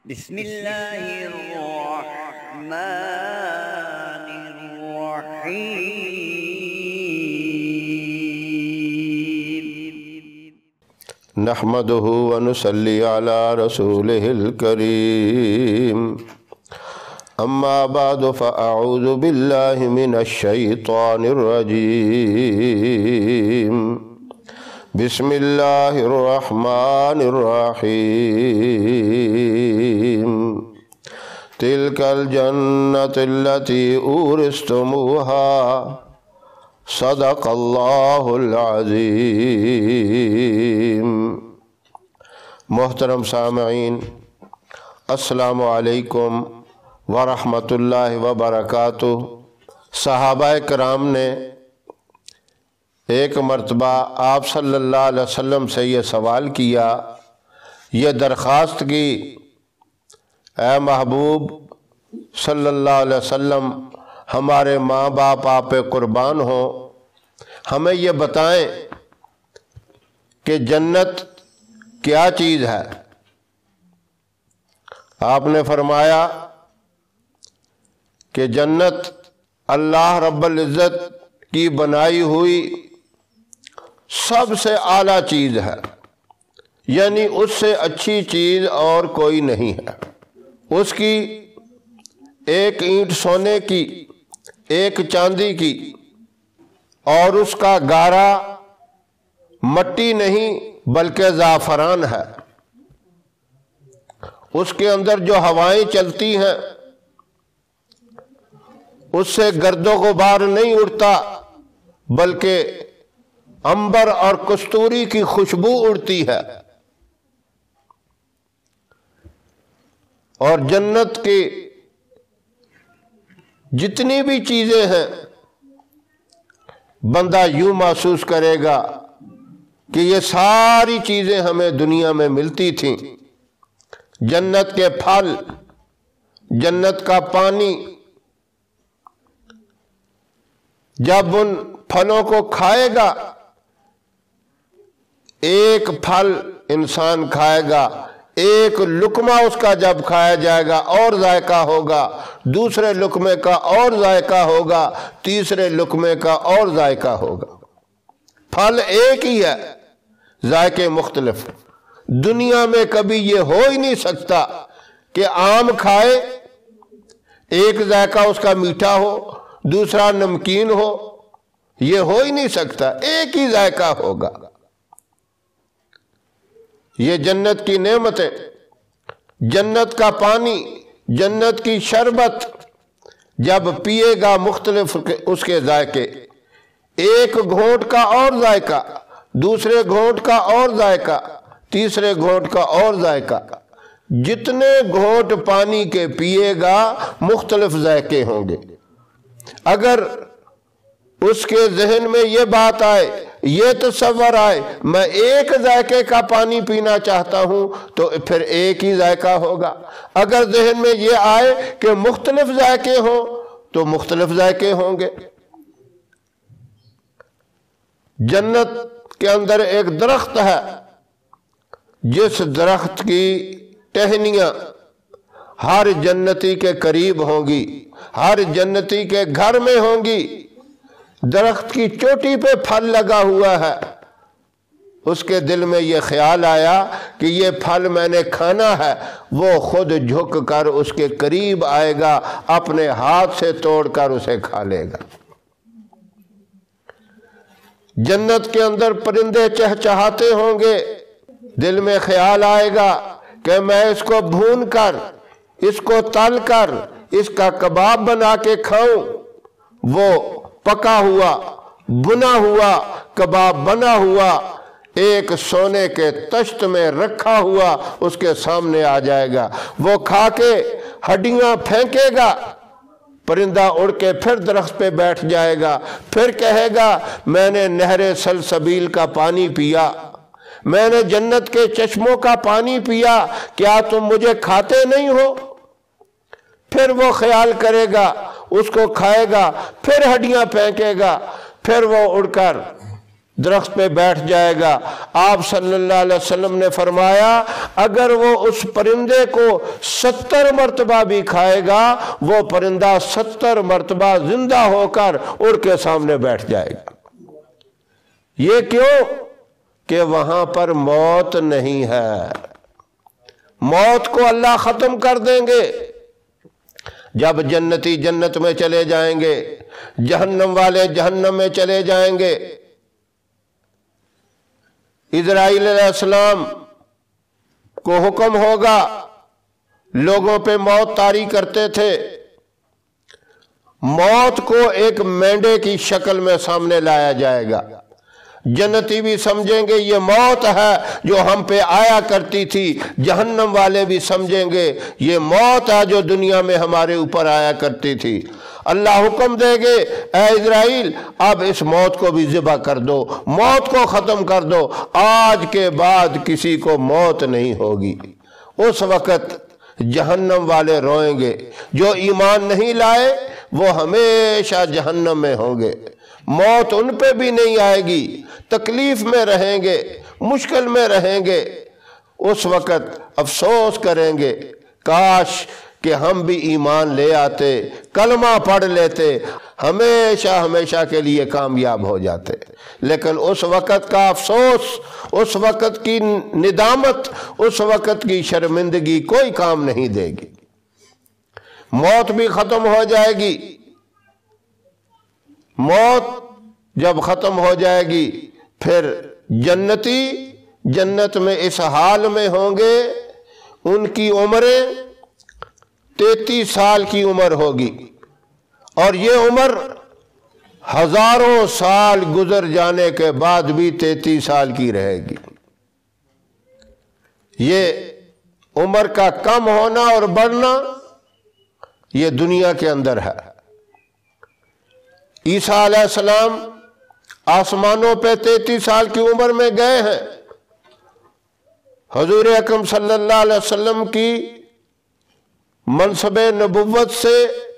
بسم اللہ الرحمن الرحیم نحمده ونصلي على رسوله الكريم اما بعد فاعوذ بالله من الشيطان الرجيم بسم الله الرحمن الرحيم تلك الجنة التي أورثتموها صدق الله العظيم۔ محترم سامعین، السلام علیکم ورحمۃ اللہ وبرکاتہ۔ صحابہ کرام نے ایک مرتبہ آپ صلی اللہ علیہ وسلم سے یہ سوال کیا، یہ درخواست کی، اے محبوب صلی اللہ علیہ وسلم، ہمارے ماں باپ آپ پہ قربان ہوں، ہمیں یہ بتائیں کہ جنت کیا چیز ہے؟ آپ نے فرمایا کہ جنت اللہ رب العزت کی بنائی ہوئی سب سے اعلیٰ چیز ہے، یعنی اس سے اچھی چیز اور کوئی نہیں ہے۔ اس کی ایک اینٹ سونے کی، ایک چاندی کی، اور اس کا گارا مٹی نہیں بلکہ زعفران ہے۔ اس کے اندر جو ہوائیں چلتی ہیں اس سے گرد و غبار نہیں اڑتا بلکہ عنبر اور کستوری کی خوشبو اڑتی ہے۔ اور جنت کی جتنی بھی چیزیں ہیں بندہ یوں محسوس کرے گا کہ یہ ساری چیزیں ہمیں دنیا میں ملتی تھیں۔ جنت کے پھل، جنت کا پانی، جب ان پھلوں کو کھائے گا، ایک پھل انسان کھائے گا، ایک لقمہ اس کا جب کھایا جائے گا اور ذائقہ ہوگا، دوسرے لقمے کا اور ذائقہ ہوگا، تیسرے لقمے کا اور ذائقہ ہوگا۔ پھل ایک ہی ہے، ذائقے مختلف۔ دنیا میں کبھی یہ ہو ہی نہیں سکتا کہ آم کھائے، ایک ذائقہ اس کا میٹھا ہو، دوسرا نمکین ہو، یہ ہو ہی نہیں سکتا، ایک ہی ذائقہ ہوگا۔ یہ جنت کی نعمتیں، جنت کا پانی، جنت کی شربت جب پیے گا مختلف اس کے ذائقے، ایک گھونٹ کا اور ذائقہ، دوسرے گھونٹ کا اور ذائقہ، تیسرے گھونٹ کا اور ذائقہ، جتنے گھونٹ پانی کے پیے گا مختلف ذائقے ہوں گے۔ اگر اس کے ذہن میں یہ بات آئے، یہ تصور آئے میں ایک ذائقے کا پانی پینا چاہتا ہوں تو پھر ایک ہی ذائقہ ہوگا۔ اگر ذہن میں یہ آئے کہ مختلف ذائقے ہوں تو مختلف ذائقے ہوں گے۔ جنت کے اندر ایک درخت ہے، جس درخت کی ٹہنیاں ہر جنتی کے قریب ہوں گی، ہر جنتی کے گھر میں ہوں گی۔ درخت کی چوٹی پہ پھل لگا ہوا ہے، اس کے دل میں یہ خیال آیا کہ یہ پھل میں نے کھانا ہے، وہ خود جھک کر اس کے قریب آئے گا، اپنے ہاتھ سے توڑ کر اسے کھا لے گا۔ جنت کے اندر پرندے چہچہاتے ہوں گے، دل میں خیال آئے گا کہ میں اس کو بھون کر، اس کو تل کر، اس کا کباب بنا کے کھاؤں۔ وہ پکا ہوا، بنا ہوا کباب بنا ہوا ایک سونے کے تشت میں رکھا ہوا اس کے سامنے آ جائے گا، وہ کھا کے ہڈیاں پھینکے گا، پرندہ اڑ کے پھر درخت پہ بیٹھ جائے گا، پھر کہے گا میں نے نہر سلسبیل کا پانی پیا، میں نے جنت کے چشموں کا پانی پیا، کیا تم مجھے کھاتے نہیں ہو؟ پھر وہ خیال کرے گا، اس کو کھائے گا، پھر ہڈیاں پھینکے گا، پھر وہ اڑ کر درخت پہ بیٹھ جائے گا۔ آپ صلی اللہ علیہ وسلم نے فرمایا اگر وہ اس پرندے کو 70 مرتبہ بھی کھائے گا وہ پرندہ 70 مرتبہ زندہ ہو کر اڑ کے سامنے بیٹھ جائے گا۔ یہ کیوں؟ کہ وہاں پر موت نہیں ہے۔ موت کو اللہ ختم کر دیں گے۔ جب جنتی جنت میں چلے جائیں گے، جہنم والے جہنم میں چلے جائیں گے، اسرائیل علیہ السلام کو حکم ہوگا، لوگوں پہ موت طاری کرتے تھے، موت کو ایک مینڈے کی شکل میں سامنے لایا جائے گا۔ جنتی بھی سمجھیں گے یہ موت ہے جو ہم پہ آیا کرتی تھی، جہنم والے بھی سمجھیں گے یہ موت ہے جو دنیا میں ہمارے اوپر آیا کرتی تھی۔ اللہ حکم دے گے اے اسرائیل اب اس موت کو بھی ذبح کر دو، موت کو ختم کر دو، آج کے بعد کسی کو موت نہیں ہوگی۔ اس وقت جہنم والے روئیں گے، جو ایمان نہیں لائے وہ ہمیشہ جہنم میں ہوں گے، موت ان پہ بھی نہیں آئے گی، تکلیف میں رہیں گے، مشکل میں رہیں گے۔ اس وقت افسوس کریں گے کاش کہ ہم بھی ایمان لے آتے، کلمہ پڑھ لیتے، ہمیشہ ہمیشہ کے لیے کامیاب ہو جاتے۔ لیکن اس وقت کا افسوس، اس وقت کی ندامت، اس وقت کی شرمندگی کوئی کام نہیں دے گی۔ موت بھی ختم ہو جائے گی۔ موت جب ختم ہو جائے گی پھر جنتی جنت میں اس حال میں ہوں گے، ان کی عمریں 33 سال کی عمر ہوگی، اور یہ عمر ہزاروں سال گزر جانے کے بعد بھی 33 سال کی رہے گی۔ یہ عمر کا کم ہونا اور بڑھنا یہ دنیا کے اندر ہے۔ عیسیٰ علیہ السلام آسمانوں پہ 33 سال کی عمر میں گئے ہیں۔ حضور اکرم صلی اللہ علیہ وسلم کی منصب نبوت سے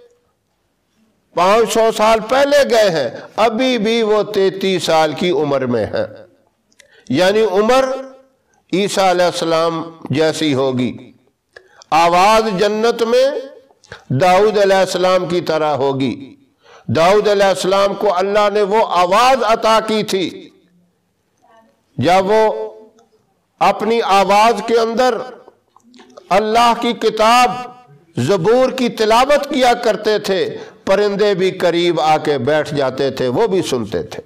500 سال پہلے گئے ہیں، ابھی بھی وہ 33 سال کی عمر میں ہیں، یعنی عمر عیسیٰ علیہ السلام جیسی ہوگی۔ آواز جنت میں داؤد علیہ السلام کی طرح ہوگی۔ داؤد علیہ السلام کو اللہ نے وہ آواز عطا کی تھی، جب وہ اپنی آواز کے اندر اللہ کی کتاب زبور کی تلاوت کیا کرتے تھے، پرندے بھی قریب آ کے بیٹھ جاتے تھے، وہ بھی سنتے تھے۔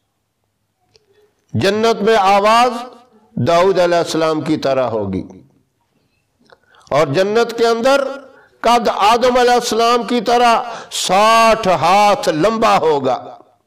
جنت میں آواز داؤد علیہ السلام کی طرح ہوگی، اور جنت کے اندر قد آدم علیہ السلام کی طرح 60 ہاتھ لمبا ہوگا،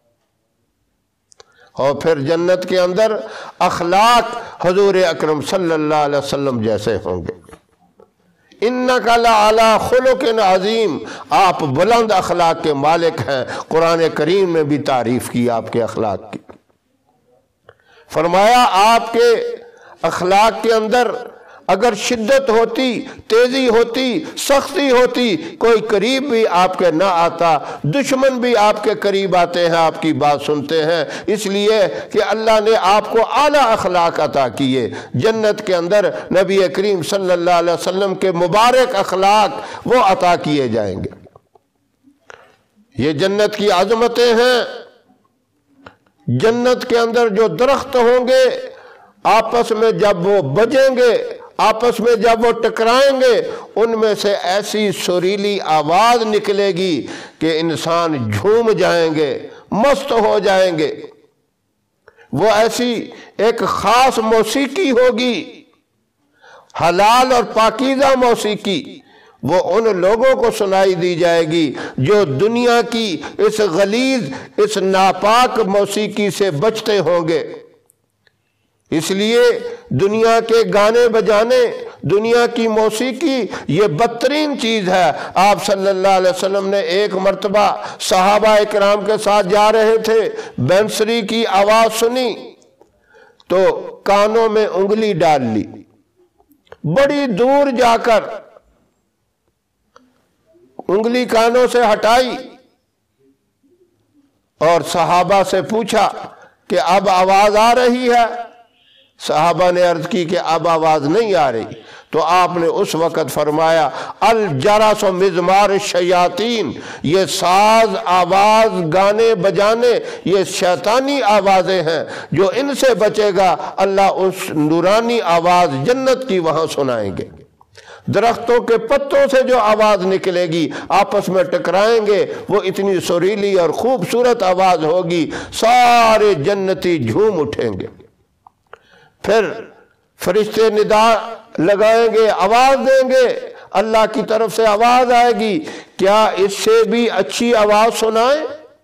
اور پھر جنت کے اندر اخلاق حضور اکرم صلی اللہ علیہ وسلم جیسے ہوں گے۔ اِنَّكَ لَعَلَىٰ خُلُقٍ عَظِيمٍ، آپ بلند اخلاق کے مالک ہیں۔ قرآن کریم میں بھی تعریف کی آپ کے اخلاق کی، فرمایا آپ کے اخلاق کے اندر اگر شدت ہوتی، تیزی ہوتی، سختی ہوتی، کوئی قریب بھی آپ کے نہ آتا، دشمن بھی آپ کے قریب آتے ہیں، آپ کی بات سنتے ہیں، اس لیے کہ اللہ نے آپ کو اعلیٰ اخلاق عطا کیے۔ جنت کے اندر نبی کریم صلی اللہ علیہ وسلم کے مبارک اخلاق وہ عطا کیے جائیں گے۔ یہ جنت کی عظمتیں ہیں۔ جنت کے اندر جو درخت ہوں گے آپس میں جب وہ بجیں گے، آپس میں جب وہ ٹکرائیں گے، ان میں سے ایسی سریلی آواز نکلے گی کہ انسان جھوم جائیں گے، مست ہو جائیں گے۔ وہ ایسی ایک خاص موسیقی ہوگی، حلال اور پاکیزہ موسیقی، وہ ان لوگوں کو سنائی دی جائے گی جو دنیا کی اس غلیظ، اس ناپاک موسیقی سے بچتے ہوں گے۔ اس لیے دنیا کے گانے بجانے، دنیا کی موسیقی یہ بدترین چیز ہے۔ آپ صلی اللہ علیہ وسلم نے ایک مرتبہ صحابہ اکرام کے ساتھ جا رہے تھے، بینسری کی آواز سنی تو کانوں میں انگلی ڈال لی، بڑی دور جا کر انگلی کانوں سے ہٹائی اور صحابہ سے پوچھا کہ اب آواز آ رہی ہے؟ صحابہ نے عرض کی کہ اب آواز نہیں آ رہی، تو آپ نے اس وقت فرمایا الجرس و مزمار الشیاطین، یہ ساز، آواز، گانے بجانے، یہ شیطانی آوازیں ہیں، جو ان سے بچے گا اللہ اس نورانی آواز جنت کی وہاں سنائیں گے۔ درختوں کے پتوں سے جو آواز نکلے گی، آپس میں ٹکرائیں گے، وہ اتنی سریلی اور خوبصورت آواز ہوگی، سارے جنتی جھوم اٹھیں گے۔ پھر فرشتے ندا لگائیں گے، آواز دیں گے، اللہ کی طرف سے آواز آئے گی، کیا اس سے بھی اچھی آواز سنائیں؟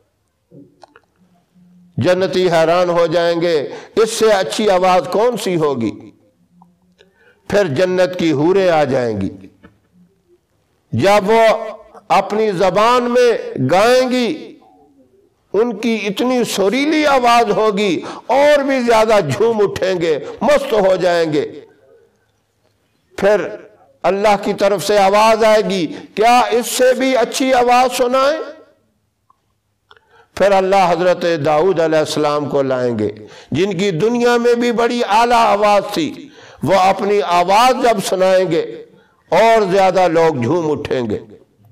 جنتی حیران ہو جائیں گے، اس سے اچھی آواز کون سی ہوگی؟ پھر جنت کی حوریں آ جائیں گی، جب وہ اپنی زبان میں گائیں گی، ان کی اتنی سریلی آواز ہوگی، اور بھی زیادہ جھوم اٹھیں گے، مست ہو جائیں گے۔ پھر اللہ کی طرف سے آواز آئے گی، کیا اس سے بھی اچھی آواز سنائیں؟ پھر اللہ حضرت داؤد علیہ السلام کو لائیں گے، جن کی دنیا میں بھی بڑی اعلیٰ آواز تھی، وہ اپنی آواز جب سنائیں گے اور زیادہ لوگ جھوم اٹھیں گے۔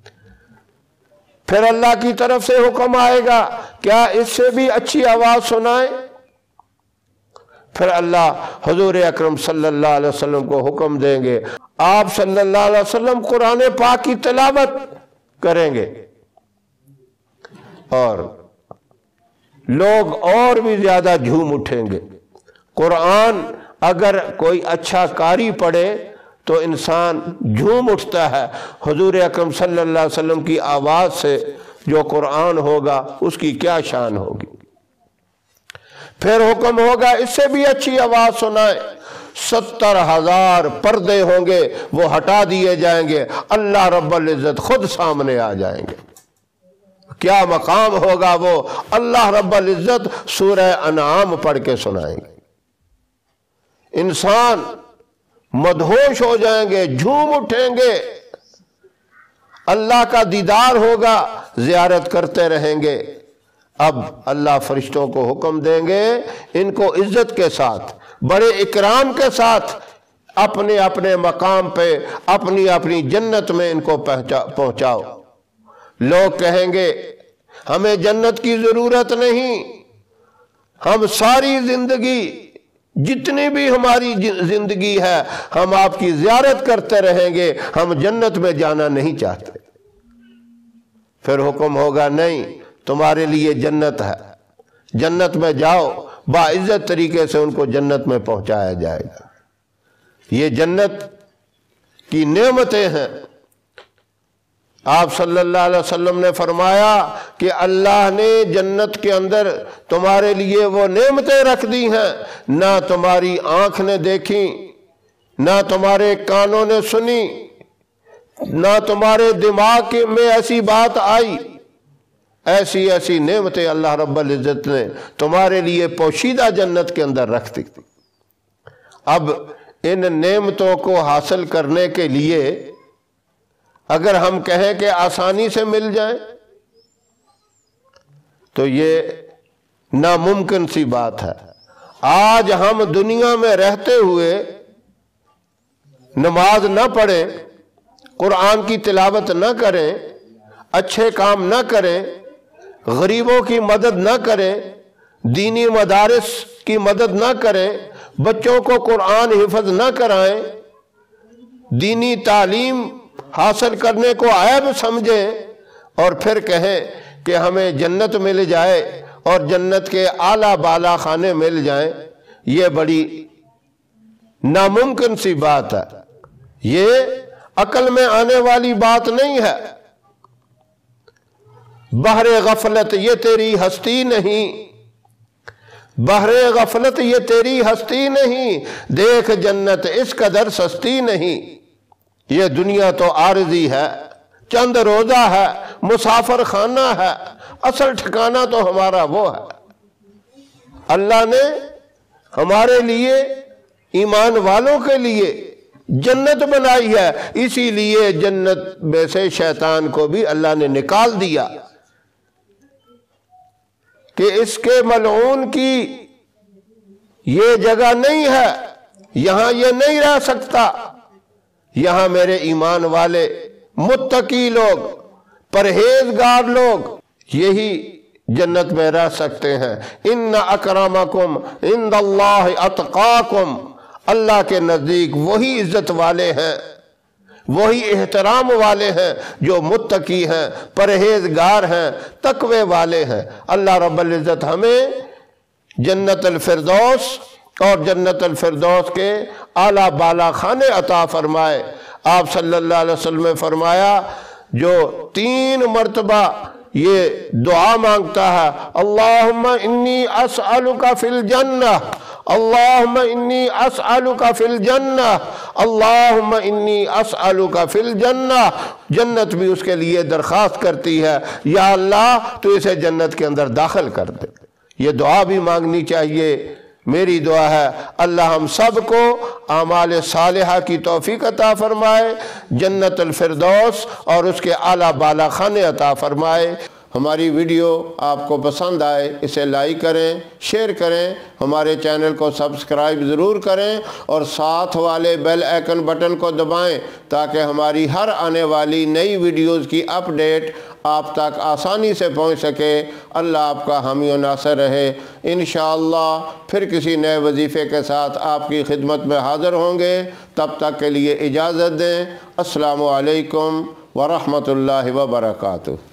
پھر اللہ کی طرف سے حکم آئے گا، کیا اس سے بھی اچھی آواز سنائیں؟ پھر اللہ حضور اکرم صلی اللہ علیہ وسلم کو حکم دیں گے، آپ صلی اللہ علیہ وسلم قرآن پاک کی تلاوت کریں گے، اور لوگ اور بھی زیادہ جھوم اٹھیں گے۔ قرآن اگر کوئی اچھا قاری پڑھے تو انسان جھوم اٹھتا ہے، حضور اکرم صلی اللہ علیہ وسلم کی آواز سے جو قرآن ہوگا اس کی کیا شان ہوگی۔ پھر حکم ہوگا اس سے بھی اچھی آواز سنائیں، 70,000 پردے ہوں گے، وہ ہٹا دیے جائیں گے، اللہ رب العزت خود سامنے آ جائیں گے۔ کیا مقام ہوگا وہ، اللہ رب العزت سورہ انعام پڑھ کے سنائیں گے، انسان مدہوش ہو جائیں گے، جھوم اٹھیں گے، اللہ کا دیدار ہوگا، زیارت کرتے رہیں گے۔ اب اللہ فرشتوں کو حکم دیں گے، ان کو عزت کے ساتھ، بڑے اکرام کے ساتھ اپنے اپنے مقام پہ، اپنی اپنی جنت میں ان کو پہنچاؤ۔ لوگ کہیں گے ہمیں جنت کی ضرورت نہیں، ہم ساری زندگی، جتنی بھی ہماری زندگی ہے، ہم آپ کی زیارت کرتے رہیں گے، ہم جنت میں جانا نہیں چاہتے۔ پھر حکم ہوگا نہیں، تمہارے لیے جنت ہے، جنت میں جاؤ، باعزت طریقے سے ان کو جنت میں پہنچایا جائے گا۔ یہ جنت کی نعمتیں ہیں۔ آپ صلی اللہ علیہ وسلم نے فرمایا کہ اللہ نے جنت کے اندر تمہارے لیے وہ نعمتیں رکھ دی ہیں، نہ تمہاری آنکھ نے دیکھی، نہ تمہارے کانوں نے سنی، نہ تمہارے دماغ میں ایسی بات آئی۔ ایسی ایسی نعمتیں اللہ رب العزت نے تمہارے لیے پوشیدہ جنت کے اندر رکھ دی۔ اب ان نعمتوں کو حاصل کرنے کے لیے اگر ہم کہیں کہ آسانی سے مل جائیں تو یہ ناممکن سی بات ہے۔ آج ہم دنیا میں رہتے ہوئے نماز نہ پڑھیں، قرآن کی تلاوت نہ کریں، اچھے کام نہ کریں، غریبوں کی مدد نہ کریں، دینی مدارس کی مدد نہ کریں، بچوں کو قرآن حفظ نہ کرائیں، دینی تعلیم حاصل کرنے کو عیب سمجھیں، اور پھر کہیں کہ ہمیں جنت مل جائے اور جنت کے اعلیٰ بالا خانے مل جائیں، یہ بڑی ناممکن سی بات ہے، یہ عقل میں آنے والی بات نہیں ہے۔ بحر غفلت یہ تیری ہستی نہیں، بحر غفلت یہ تیری ہستی نہیں، دیکھ جنت اس قدر سستی نہیں۔ یہ دنیا تو عارضی ہے، چند روزہ ہے، مسافر خانہ ہے، اصل ٹھکانہ تو ہمارا وہ ہے۔ اللہ نے ہمارے لیے، ایمان والوں کے لیے جنت بنائی ہے، اسی لیے جنت میں سے شیطان کو بھی اللہ نے نکال دیا کہ اس کے ملعون کی یہ جگہ نہیں ہے، یہاں یہ نہیں رہ سکتا، یہاں میرے ایمان والے متقی لوگ، پرہیزگار لوگ یہی جنت میں رہ سکتے ہیں۔ ان اکرمکم عند اللہ اتقاکم، اللہ کے نزدیک وہی عزت والے ہیں، وہی احترام والے ہیں جو متقی ہیں، پرہیزگار ہیں، تقوی والے ہیں۔ اللہ رب العزت ہمیں جنت الفردوس اور جنت الفردوس کے اعلیٰ بالا خانے عطا فرمائے۔ آپ صلی اللہ علیہ وسلم نے فرمایا جو 3 مرتبہ یہ دعا مانگتا ہے، اللہم انی اسألک فی الجنہ، اللہم انی اسألک فی الجنہ، اللہم انی اسألک فی الجنہ، جنت بھی اس کے لیے درخواست کرتی ہے، یا اللہ تو اسے جنت کے اندر داخل کر دے۔ یہ دعا بھی مانگنی چاہیے۔ میری دعا ہے اللہ ہم سب کو اعمال صالحہ کی توفیق عطا فرمائے، جنت الفردوس اور اس کے اعلیٰ بالا خانے عطا فرمائے۔ ہماری ویڈیو آپ کو پسند آئے اسے لائک کریں، شیئر کریں، ہمارے چینل کو سبسکرائب ضرور کریں اور ساتھ والے بیل آئیکن بٹن کو دبائیں تاکہ ہماری ہر آنے والی نئی ویڈیوز کی اپڈیٹ آپ تک آسانی سے پہنچ سکے۔ اللہ آپ کا حامی و ناصر رہے۔ انشاءاللہ پھر کسی نئے وظیفے کے ساتھ آپ کی خدمت میں حاضر ہوں گے، تب تک کے لیے اجازت دیں۔ السلام علیکم ورحمۃ اللہ وبرکاتہ۔